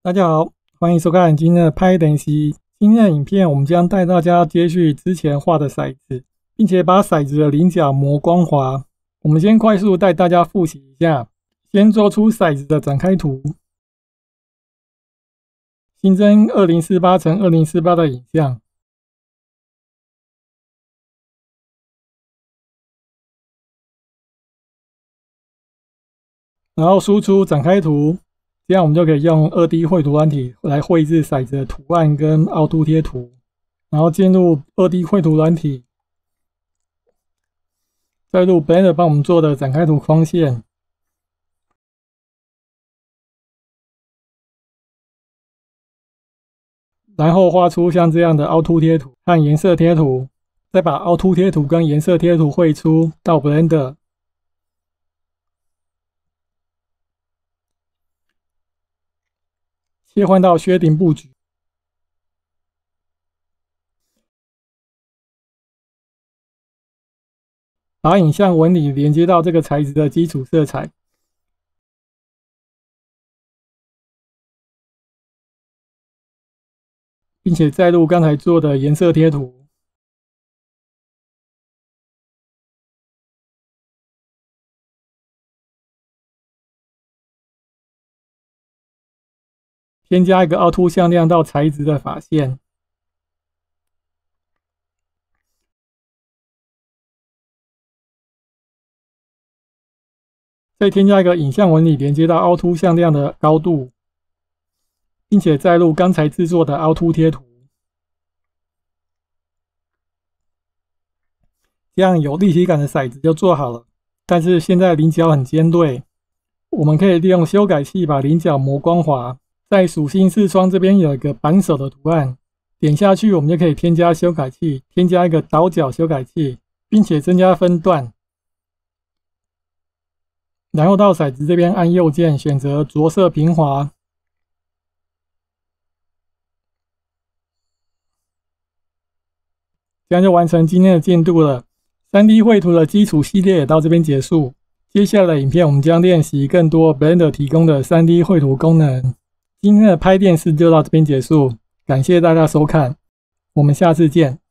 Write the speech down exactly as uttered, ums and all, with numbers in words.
大家好，欢迎收看今天的拍点习。今天的影片，我们将带大家接续之前画的骰子，并且把骰子的棱角磨光滑。我们先快速带大家复习一下，先做出骰子的展开图，新增二零四八乘二零四八的影像，然后输出展开图。这样我们就可以用 二 D 绘图软体来绘制骰子的图案跟凹凸贴图，然后进入 二 D 绘图软体，再入 Blender 帮我们做的展开图框线，然后画出像这样的凹凸贴图和颜色贴图，再把凹凸贴图跟颜色贴图绘出到 Blender。切换到薛定布局，把影像纹理连接到这个材质的基础色彩，并且再入刚才做的颜色贴图，添加一个凹凸向量到材质的发线，再添加一个影像纹理连接到凹凸向量的高度，并且再入刚才制作的凹凸贴图，这样有立体感的骰子就做好了。但是现在棱角很尖锐，我们可以利用修改器把棱角磨光滑。在属性视窗这边有一个扳手的图案，点下去我们就可以添加修改器，添加一个倒角修改器，并且增加分段。然后到骰子这边按右键选择着色平滑，这样就完成今天的进度了。三 D 绘图的基础系列也到这边结束。接下来的影片我们将练习更多 Blender 提供的 三 D 绘图功能。今天的拍电视就到这边结束，感谢大家收看，我们下次见。